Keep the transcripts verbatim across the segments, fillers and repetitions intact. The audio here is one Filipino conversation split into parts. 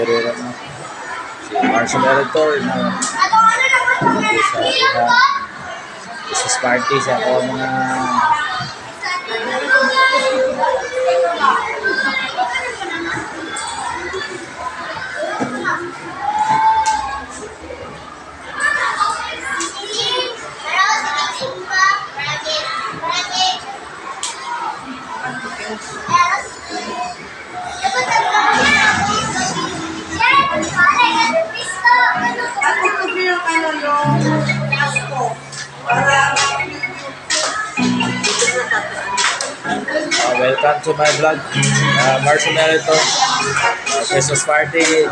moderator na. Si Marshall Editor na sa ilang Christmas party sa ako mga Uh, welcome to my vlog, uh, Marshall Editor, uh, Christmas party.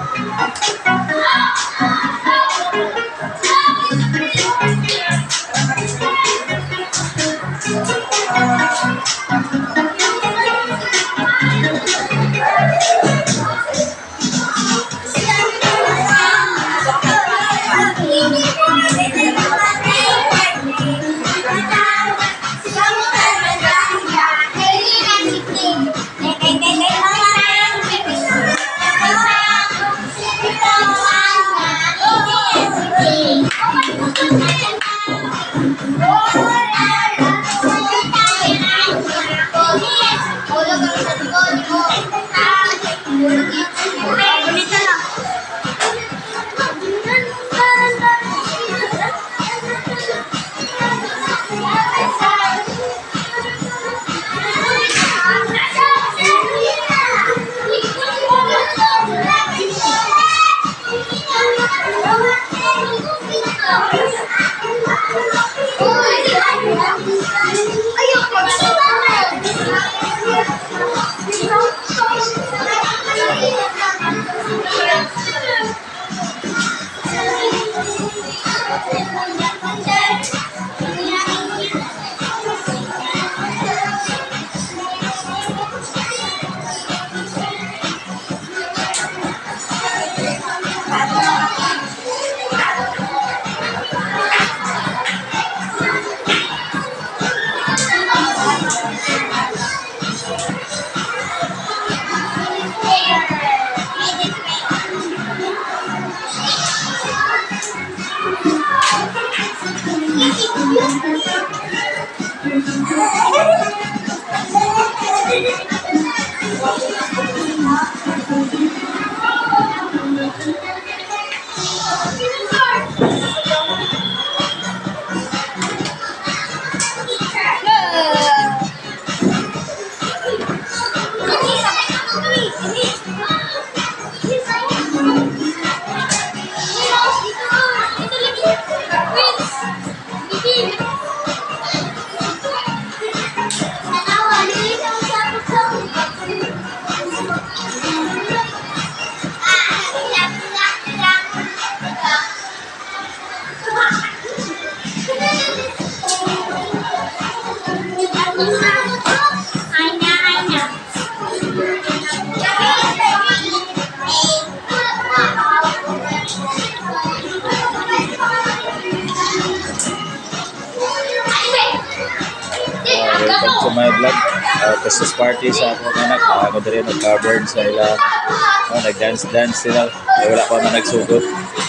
Welcome to my vlog, uh, Christmas party sa akong anak. Uh, ako din nag-covered sa ila, uh, nag-dance-dance sila. Uh, wala pa man nagsugod.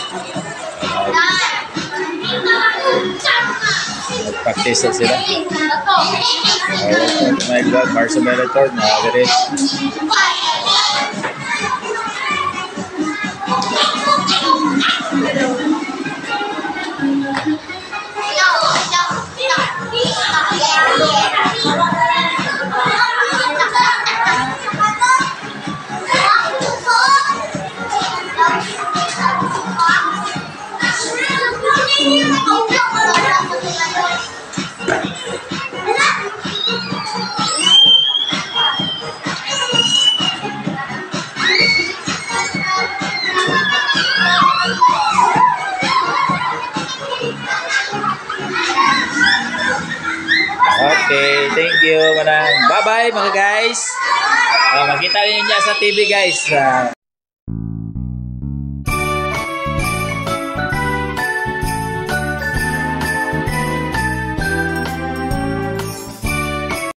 Uh, Nag-practice sila. Uh, welcome to my vlog, Marshall Editor. Nakagari. Okay, thank you, manang. Bye-bye mga guys. Uh, makita niyo niya sa T V guys. Uh,